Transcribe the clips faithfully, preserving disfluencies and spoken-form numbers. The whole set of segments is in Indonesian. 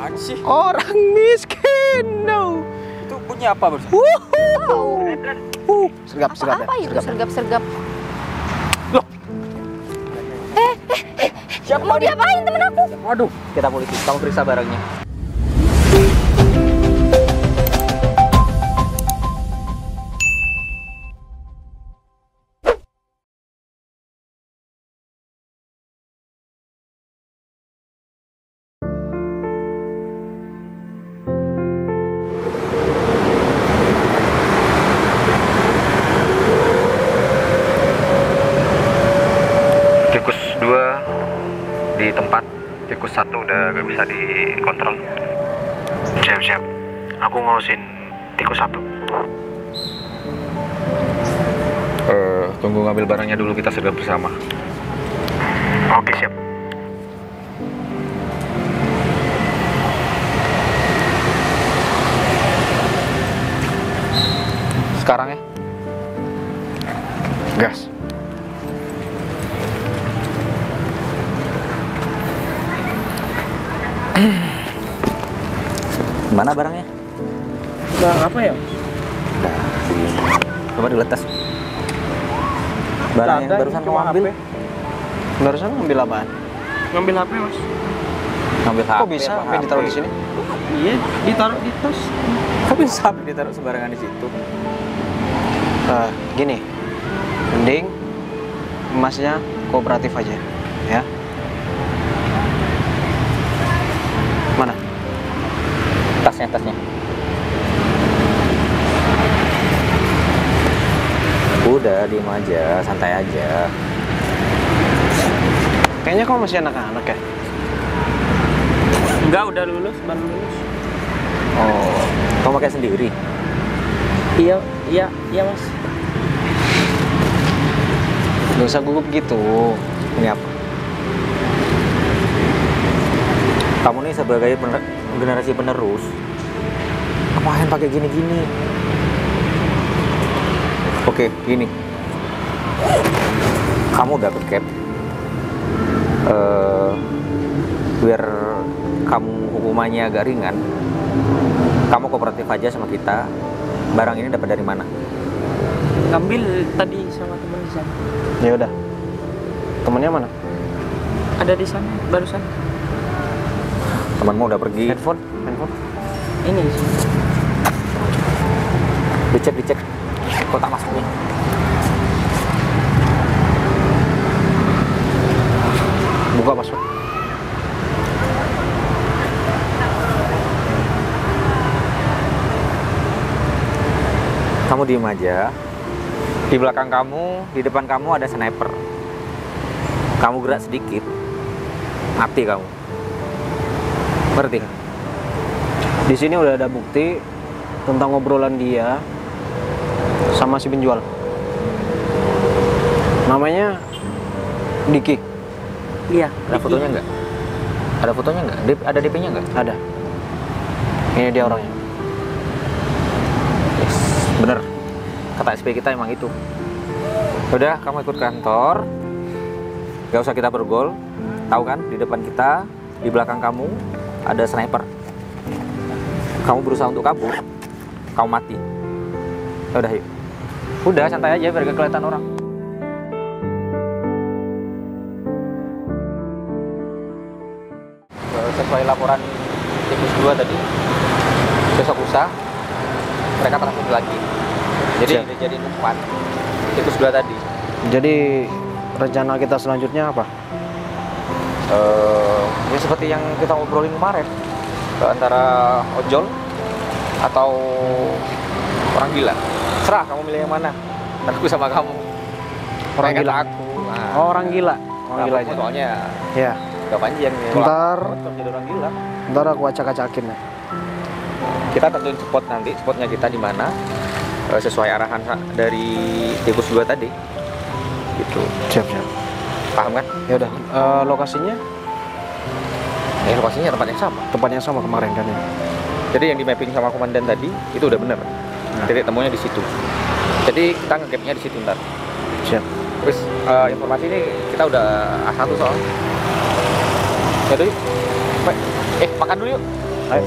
apaan sih? Orang miskin. No. Itu bunyi apa barusan? Tahu. Uh, sergap, sergap, Apa ya, itu sergap. sergap-sergap? Loh. Eh, eh, eh, Siapa mau diapain temen aku? Waduh, kita polisi. Kamu periksa barangnya. Tikus dua di tempat, tikus satu udah gak bisa dikontrol. Siap siap, aku ngurusin tikus satu. Uh, tunggu ngambil barangnya dulu, kita sergap bersama. Oke siap. Sekarang ya. Gas. Mana barangnya? Bang, apa ya? Nah, coba diletas. Barang yang barusan kamu ambil. Barusan ngambil apaan? Ngambil H P, Mas. Ngambil H P. Kok bisa? apa Apa ditaruh di sini? Iya, ditaruh di tas. Kok bisa H P ditaruh sembarangan di situ? Nah, gini. Mending emasnya kooperatif aja, ya. Mana? Tasnya, tasnya. Udah, diem aja, santai aja. Kayaknya kamu masih anak-anak ya? Enggak, udah lulus, baru lulus. Oh, kamu pakai sendiri? Iya, iya, iya, Mas. Gak usah gugup gitu. Ini apa? Kamu nih sebagai pener generasi penerus, ngapain pakai gini-gini? Oke, gini. Kamu udah ke cap. Uh, biar kamu hukumannya agak ringan, kamu kooperatif aja sama kita. Barang ini dapat dari mana? Ngambil tadi sama teman di sana. Ya udah. Temennya mana? Ada di sana, barusan. Temanmu udah pergi. Handphone? Handphone? Ini di sini. Dicek, dicek kotak masuknya. Buka password. Kamu diem aja. Di belakang kamu, di depan kamu ada sniper. Kamu gerak sedikit, mati kamu. Ngerti? Di sini udah ada bukti tentang obrolan dia sama si penjual. Namanya Diki. Iya. Ada fotonya nggak? Ada fotonya nggak? D- Ada D P-nya nggak? Ada. Ini dia orangnya. Yes, bener. Kata S P kita emang itu. Udah, kamu ikut kantor. Gak usah kita bergol. Tahu kan, di depan kita, di belakang kamu ada sniper. Kamu berusaha untuk kabur, kamu mati. Udah, yuk. Udah, santai aja biar gak kelihatan orang. Sesuai laporan tikus dua tadi, besok lusa mereka transfer lagi. Jadi Siap. udah jadi umpan tikus dua tadi. Jadi rencana kita selanjutnya apa? Uh, ya seperti yang kita ngobrolin kemarin, antara ojol atau orang gila. Serah kamu milih yang mana. Dan aku sama kamu. Orang Pengen gila. Aku. Nah, Oh, orang gila. Orang gila aja. Soalnya Ya. gak panjang nih. Ntar, Kalau jadi orang gila. ntar aku acak-acakin ya. Kita tentuin spot nanti. Spotnya kita di mana? Uh, sesuai arahan sa- dari tikus dua tadi. Gitu. Siap, siap. Paham kan? Ya udah. Eh, lokasinya Eh, lokasinya tempat yang sama. tempat yang sama kemarin kan ya. Jadi yang di mapping sama komandan tadi itu udah bener. Titik temunya di situ. Jadi kita nge-gapnya di situ ntar. Siap. Terus eh, informasi ini kita udah A satu soal. Ya udah yuk. Baik. Eh makan dulu yuk. Ayo.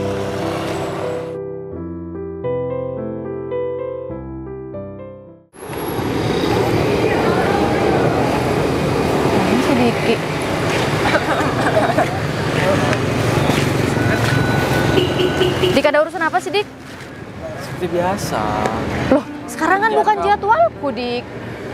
Ini sedikit. Dik, ada urusan apa sih, Dik? Seperti biasa. Loh, sekarang kan bukan jadwalku, Dik.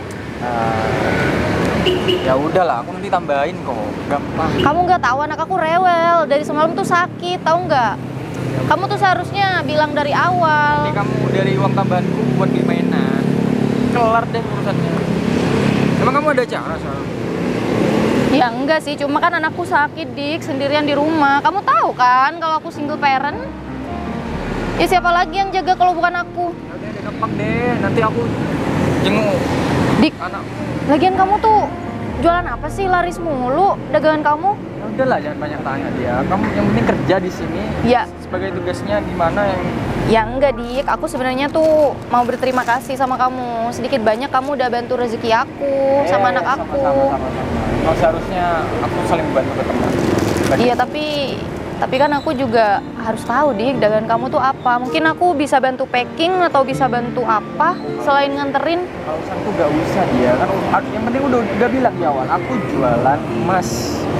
Ya udahlah, aku nanti tambahin kok. Gampang. Kamu nggak tahu anak aku rewel. Dari semalam tuh sakit, tahu nggak? Kamu tuh seharusnya bilang dari Ini awal. kamu dari uang tambahanku buat beli mainan. Kelar deh urusannya. Emang kamu ada cara soal? Ya enggak sih, cuma kan anakku sakit, Dik, sendirian di rumah. Kamu tahu kan kalau aku single parent? Ya siapa lagi yang jaga kalau bukan aku? Ya udah deh, gampang deh. Nanti aku jenguk Dik, anakmu. lagian kamu tuh jualan apa sih? Laris mulu dagangan kamu? Ya udahlah, jangan banyak tanya dia. Kamu yang penting kerja di sini. Ya, Sebagai tugasnya gimana yang ya enggak, Dik. Aku sebenarnya tuh mau berterima kasih sama kamu. Sedikit banyak kamu udah bantu rezeki aku sama Eh, anak aku. Sama-sama, sama-sama. Kalau seharusnya aku saling membantu ke teman. Lagi. Iya, tapi tapi kan aku juga harus tahu, Dik, dagangan kamu tuh apa. Mungkin aku bisa bantu packing atau bisa bantu apa selain nganterin. Kalau urusan tuh gak usah dia kan. Yang penting udah udah bilang di awal. Aku jualan emas.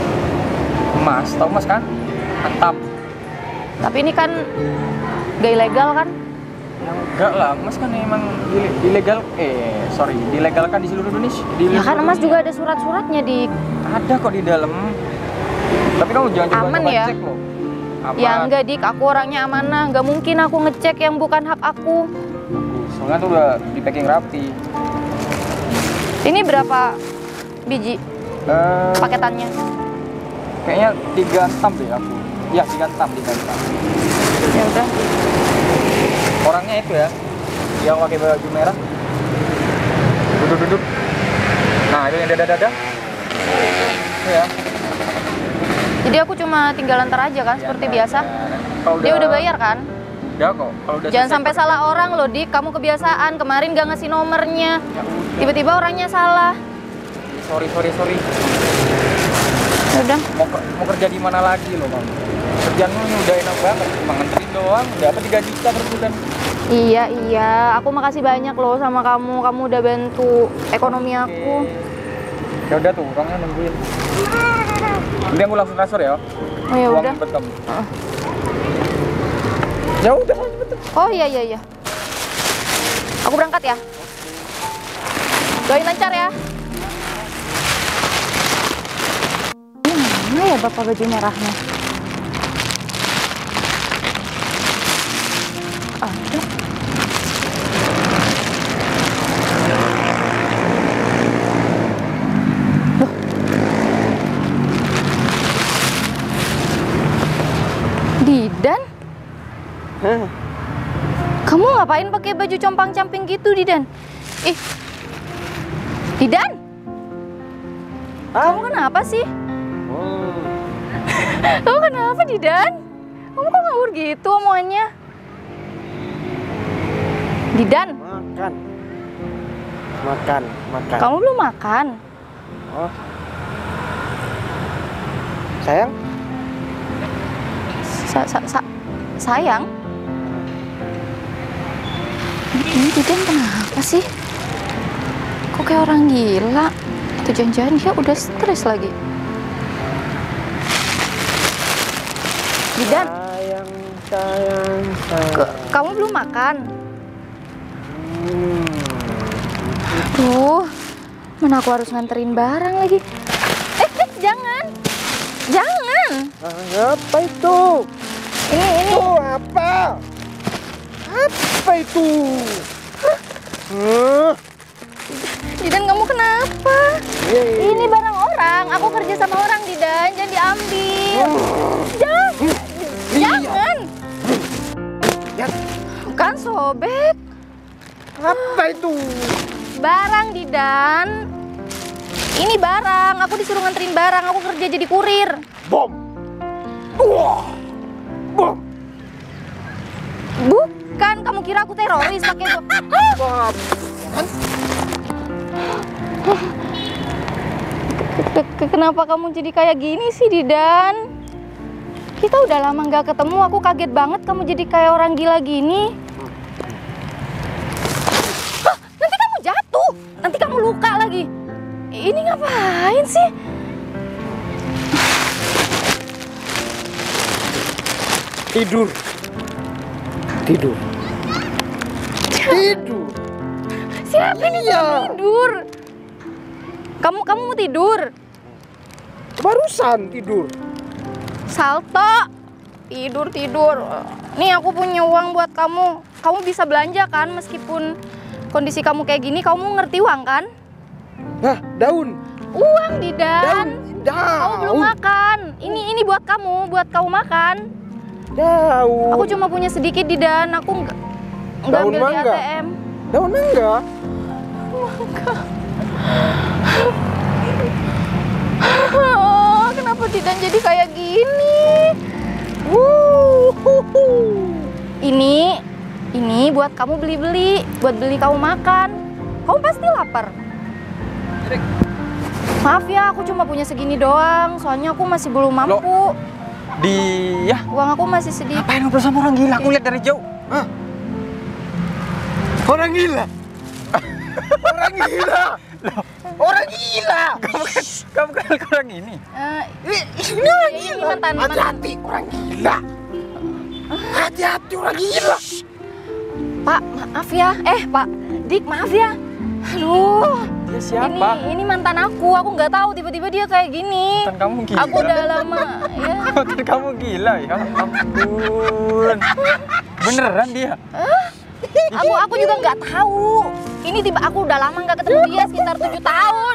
Emas, tahu emas kan? Mantap. Tapi ini kan gak ilegal kan? Yang enggak lah, emas kan emang ile- ilegal. Eh, sorry, dilegalkan di seluruh Indonesia. Di Ya kan seluruh emas dunia. juga ada surat-suratnya, Dik. Ada kok di dalam. Tapi kamu jangan coba Aman coba ya? cek loh. Aman. Ya enggak, Dik. Aku orangnya amanah. Gak mungkin aku ngecek yang bukan hak aku. Soalnya tuh udah di packing rapi. Ini berapa biji Eh, paketannya? kayaknya tiga entam deh aku. Ya, tiga entam, tiga entam. Ya udah. Orangnya itu ya, yang pakai baju merah. Duduk-duduk. Nah, itu yang dada-dada. Itu ya. Jadi aku cuma tinggal antar aja kan, seperti Iya, biasa. nah, kalau Dia udah bayar kan? Udah kok. Kalau udah Jangan selesai, sampai pakai- salah orang loh, Dik. Kamu kebiasaan. Kemarin gak ngasih nomornya. Ya udah. Tiba-tiba orangnya salah. Sorry, sorry, sorry. Ya udah. Mau ke- mau kerja di mana lagi lo, Bang? Kerjaanmu ini udah enak banget, cuma nganterin doang, dapat tiga juta per bulan. Iya, iya. Aku makasih banyak loh sama kamu. Kamu udah bantu ekonomi aku. Ya udah tuh, orangnya nungguin. Nanti aku langsung transfer ya. Oh ya Uang udah. buat kamu. Heeh. Ya udah, betul. Oh iya, iya, iya. Aku berangkat ya. Doain lancar ya. Ini mana ya bapak baju merahnya? Ada. Loh. Didan? Kamu ngapain pakai baju compang-camping gitu, Didan? Ih. Didan? Kamu kenapa sih? Kamu kenapa, Didan? Kamu kok ngawur gitu omongannya? Didan, Makan. Makan, makan. kamu belum makan. Oh. Sayang? Sa -sa -sa sayang? Ini Didan kenapa sih? Kok kayak orang gila? Atau jangan-jangan dia udah stres lagi? Didan, Sayang, sayang, sayang. ke- kamu belum makan? Hmm. Tuh, mana aku harus nganterin barang lagi? Eh, eh jangan, jangan. Ah, apa itu? Ini, ini. Itu apa? Apa itu? Huh? Didan, kamu kenapa? Eh, Ini barang orang. Aku kerja sama orang, Didan. Jangan diambil. Jangan, jangan. Ya. Kan sobek. Apa itu? Barang, Didan. Ini barang. Aku disuruh nganterin barang. Aku kerja jadi kurir. Bom. Wah. Bom. Bukan. Kamu kira aku teroris pakai bom? Bom. Ke- ke- Kenapa kamu jadi kayak gini sih, Didan? Ih, Kita udah lama nggak ketemu, aku kaget banget kamu jadi kayak orang gila gini. Hah, nanti kamu jatuh, nanti kamu luka lagi. Ini ngapain sih? Tidur. Tidur. Tidur. Siapa nih yang tidur? Kamu kamu mau tidur? Barusan tidur. Salto. Tidur tidur. Nih aku punya uang buat kamu. Kamu bisa belanja kan meskipun kondisi kamu kayak gini, kamu ngerti uang kan? Hah, daun. Uang Didan. Daun. Kamu belum makan. Ini ini buat kamu, buat kamu makan. Daun. Aku cuma punya sedikit Didan. Aku nggak nggak Daun ambil di mangga. A T M. Daun mangga. Oh, kenapa Didan jadi kayak gini? Wuhuhu. Ini ini buat kamu beli-beli, buat beli kamu makan. Kamu pasti lapar. Maaf ya, aku cuma punya segini doang. Soalnya aku masih belum mampu. Dia Uang aku masih sedikit. ngapain ngobrol sama orang gila? Aku lihat dari jauh. Hah? Orang gila. Orang gila. Orang gila. Kamu kan, kamu kenal ke orang ini? Eh, Ini orang ini gila. mantan mantan. Hati-hati orang gila. Hati-hati orang gila. Pak, maaf ya. Eh, Pak Dik, maaf ya. Aduh. Dia siapa? Ini ini mantan aku. Aku nggak tahu tiba-tiba dia kayak gini. Mantan kamu gila. Aku udah lama ya. Mantan kamu gila ya ampun. Beneran dia? Aku aku juga nggak tahu. Ini tiba aku udah lama nggak ketemu dia sekitar tujuh tahun.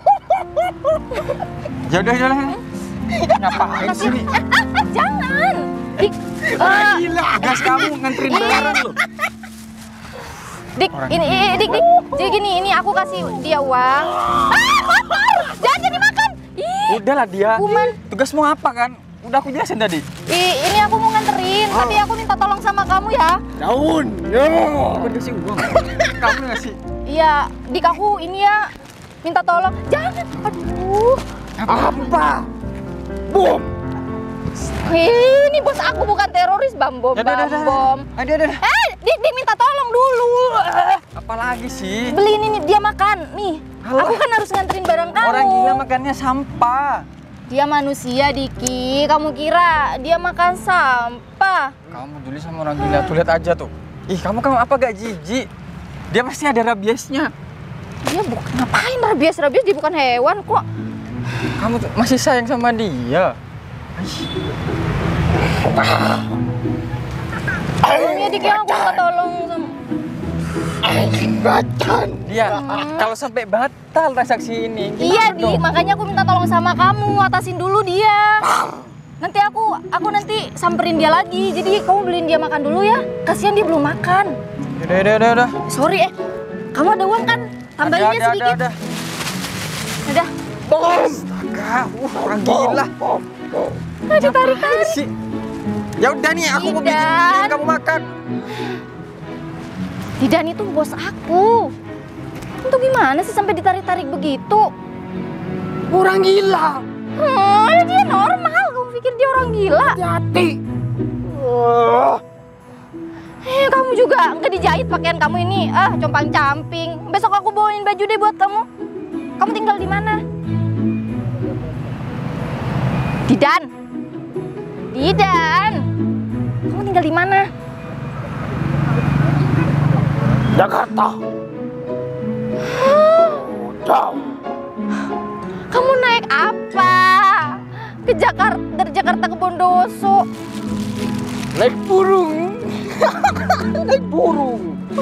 Ya udah jalan. Ngapain sih? Eh, ah, ah, jangan. Dik, eh, Gas kamu nganterin barang lo. Dik, ini, ini, Dik, Dik. Jadi gini, ini aku kasih dia uang. Ah, jangan jadi makan. Ih, Udahlah dia. kuman. Tugas mau apa kan? Udah aku jelasin tadi. Ih, ini aku mau nganterin, tapi aku minta tolong sama kamu ya. Daun. Yo. Aku dikasih uang. Kamu ngasih. Iya, Dik aku ini ya minta tolong. Jangan. Aduh. Apa? Bom. Ih, ini bos aku bukan teroris, Bam Bom, Ya udah, udah, Bam udah. Bom. Aduh, aduh. Eh, Dik, Dik minta tolong dulu. Eh, Apalagi sih? Beliin ini dia makan. Nih, Alah. aku kan harus nganterin barang kamu. Orang gila makannya sampah. Dia manusia, Diki. Kamu kira dia makan sampah? Kamu peduli sama orang gila, tuh lihat aja tuh. Ih, kamu kamu apa gak jijik? Dia pasti ada rabiesnya. Dia bukan ngapain rabies rabies dia bukan hewan kok. Kamu tuh masih sayang sama dia. Tolongnya Diki aku minta tolong sama. Bacan. Dia kalau sampai batal transaksi ini. gimana Iya, dong? Dik. Makanya aku minta tolong sama kamu, atasin dulu dia. Nanti aku aku nanti samperin dia lagi. Jadi kamu beliin dia makan dulu ya. Kasihan dia belum makan. Udah, udah, udah, udah. Sorry eh. Kamu ada uang kan? Tambahin Ada, ya ada, sedikit. ada, ada. Udah. Bom. Astaga, uh, orang gila. Aduh, tarik-tarik. Sih. Ya udah nih, aku mau bikin Idan. bikin kamu makan. Didan itu bos aku. Itu gimana sih sampai ditarik-tarik begitu? Orang gila. Hmm, dia normal. Kamu pikir dia orang gila? Hati-hati. Wah. Eh, kamu juga nggak dijahit pakaian kamu ini. Ah, compang-camping. Besok aku bawain baju deh buat kamu. Kamu tinggal di mana? Didan. Didan. Kamu tinggal di mana? Jakarta. Jauh. Kamu naik apa? Ke Jakarta, dari Jakarta ke Bondowoso. Naik burung. Naik burung.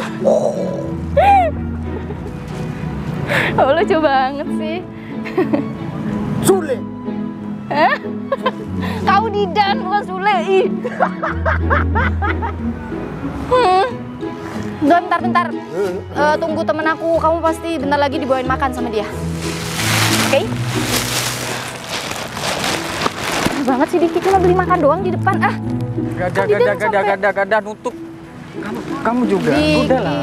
Oh, lucu banget sih. Sule. Hah? Kau Didan bukan Sule. Ih. Hmm. Bentar, bentar, bentar. Eh, tunggu temen aku. Kamu pasti bentar lagi dibawain makan sama dia. Oke? Parah banget sih Diki, cuma beli makan doang di depan. Ah, Gada, Kan di gada, dalam gada, sampai- gada, gada, nutup. Kamu, kamu juga. Diki. Udah lah.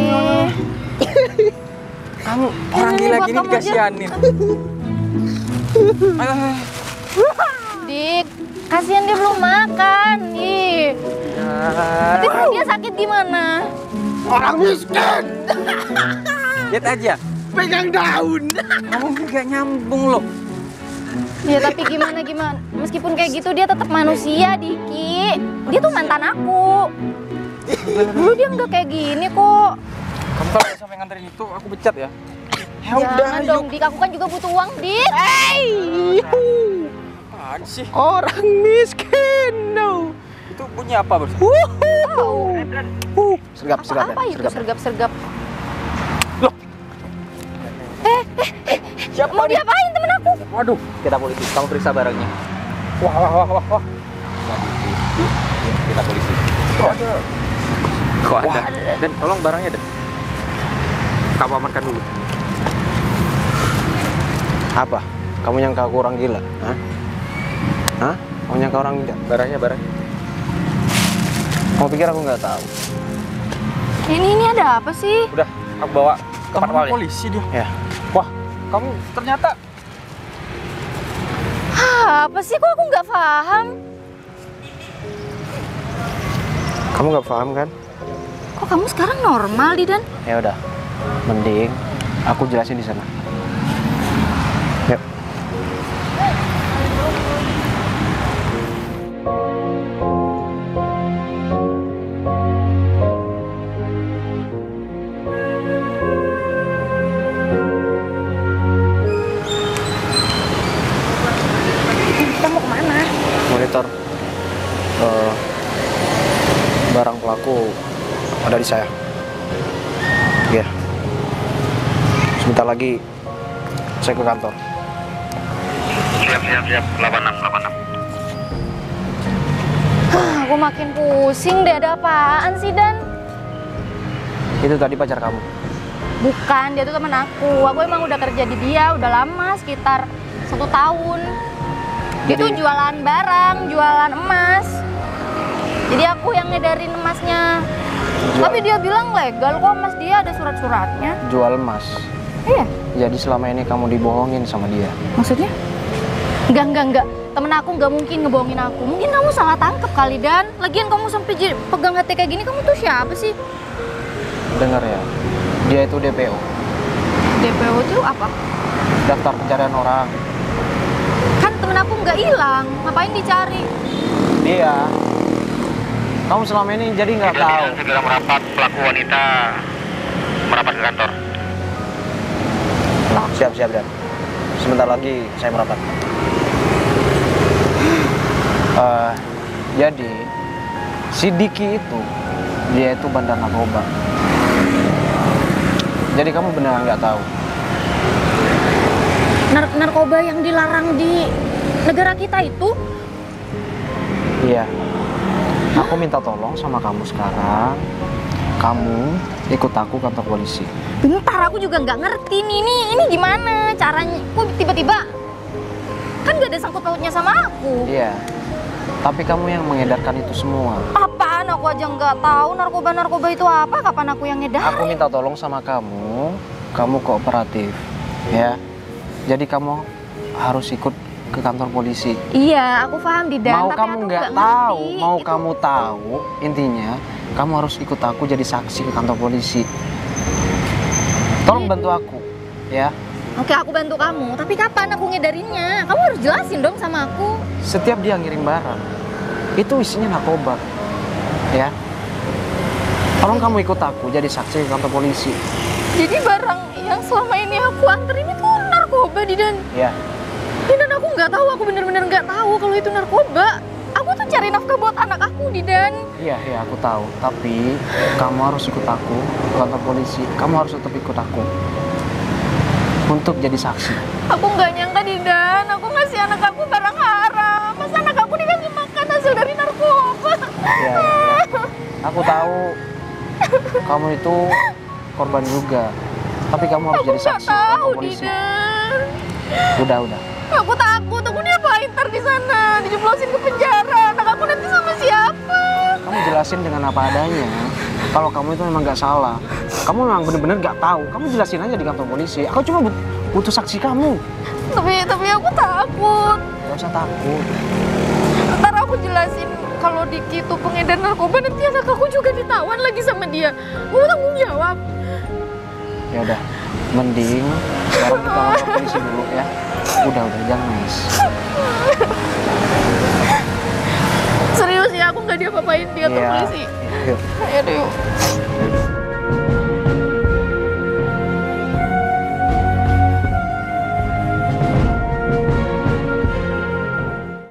Kamu orang Ini gila buat gini kamu aja. dikasihanin. Ayo, ayo, ayo. Dik, Kasihan dia belum makan. Ih. Nanti perut dia sakit gimana? Orang miskin. Lihat aja. Pegang daun. Kamu nggak nyambung loh. Ya tapi gimana gimana? Meskipun kayak gitu dia tetap manusia, Diki. Dia tuh mantan aku. Dulu dia nggak kayak gini kok. Kamu kalau sampai nganterin itu, aku pecat ya. Ya Jangan udah, dong, Dik. Aku kan juga butuh uang, Dik. Hey, Apaan sih? orang miskin. No. Itu punya apa, Bos? Tahu. Uh, sergap, sergap, Apa ya, itu sergap. sergap-sergap? Loh. Eh, eh, eh. Siapa Mau nih? diapain temen aku? Waduh, kita polisi. Kamu periksa barangnya. Wah, wah, wah, wah, wah. Kita polisi. Kok ada? Kok ada? Dan tolong barangnya deh. Kamu amankan dulu. Apa? Kamu nyangka aku orang gila? Hah? Hah? Kamu nyangka orang gila? Barangnya, barangnya. Kamu pikir aku nggak tahu? Ini ini ada apa sih? Udah, aku bawa ke Kamu patwal ya. polisi dia. Ya. Wah, kamu ternyata Hah, apa sih kok aku nggak paham? Kamu nggak paham kan? Kok kamu sekarang normal, Didan? Ya udah, mending aku jelasin di sana. Yuk. Kita mau kemana? Monitor. Eh, barang pelaku ada di saya. Iya. Sebentar lagi saya ke kantor. Siap, siap, siap. delapan enam, delapan enam. Hah, aku makin pusing deh. Ada apaan sih, Dan? Itu tadi pacar kamu. Bukan, dia tuh temen aku. Aku emang udah kerja di dia, udah lama, sekitar satu tahun. Dia tuh Jadi- jualan barang, jualan emas. Jadi aku yang ngedarin emasnya. Jual- Tapi dia bilang legal kok, emas dia ada surat-suratnya. Jual emas. Iya, Jadi selama ini kamu dibohongin sama dia. maksudnya? Enggak, enggak, enggak. Temen aku nggak mungkin ngebohongin aku. Mungkin kamu salah tangkep kali, Dan. Lagian kamu sampai jadi- pegang H T kayak gini, kamu tuh siapa sih? Dengar ya, dia itu D P O, D P O itu apa? daftar pencarian orang. Kan temen aku nggak hilang, ngapain dicari? Dia, kamu selama ini jadi nggak tahu. Pimpinan segera merapat, pelaku wanita merapat ke kantor. Siap, siap, Dan. Sebentar lagi saya merapat. Eh, jadi, si Diki itu, dia itu bandar narkoba. Jadi kamu beneran nggak tahu. Nar narkoba yang dilarang di negara kita itu? Iya. Aku minta tolong sama kamu sekarang. Kamu ikut aku kantor polisi. Bentar, aku juga nggak ngerti nih. Ini, ini gimana caranya? Kok tiba-tiba? Kan gak ada sangkut pautnya sama aku. Iya. Tapi kamu yang mengedarkan itu semua. Apaan? Aku aja nggak tahu narkoba-narkoba itu apa. Kapan aku yang ngedar? Aku minta tolong sama kamu. Kamu kooperatif, ya. Jadi kamu harus ikut ke kantor polisi. Iya, aku paham di Dan. Mau tapi kamu aku nggak ngerti. tahu, mau Itu- kamu tahu, intinya kamu harus ikut aku jadi saksi ke kantor polisi. Tolong bantu aku, ya. Oke, aku bantu kamu. Tapi kapan aku ngedarinnya? Kamu harus jelasin dong sama aku. Setiap dia ngirim barang, itu isinya narkoba, ya. Tolong kamu ikut aku jadi saksi ke kantor polisi. Jadi barang yang selama ini aku anterin itu narkoba, Didan. Ya, Didan, aku nggak tahu. Aku bener-bener nggak tahu kalau itu narkoba. Aku tuh cari nafkah buat anak aku, Didan. iya, iya, aku tahu. Tapi kamu harus ikut aku ke kantor polisi. Kamu harus tetap ikut aku untuk jadi saksi. Aku nggak nyangka, Didan. Aku ngasih anak aku barang haram. Masa anak aku dikasih makan hasil dari narkoba? Iya, iya, iya. Aku tahu kamu itu korban juga. Tapi kamu harus Aku jadi nggak saksi ke tahu, kantor polisi. Didan. Udah, udah. Aku takut. Aku diapain ntar di sana? Dijeblosin ke penjara. Anak aku nanti sama siapa? Kamu jelasin dengan apa adanya. Kalau kamu itu memang nggak salah, kamu memang bener-bener nggak tahu. Kamu jelasin aja di kantor polisi. Aku cuma but- butuh saksi kamu. Tapi tapi aku takut. Gak usah takut. Diki itu pengedar narkoba, nanti anak aku juga ditawan lagi sama dia. Mau tanggung jawab. Ya udah, mending sekarang kita lapor polisi dulu ya. Udah udah jangan nangis. Serius ya, aku nggak diapa-apain dia ke Iya. polisi. Yuk. Ayo deh, yuk.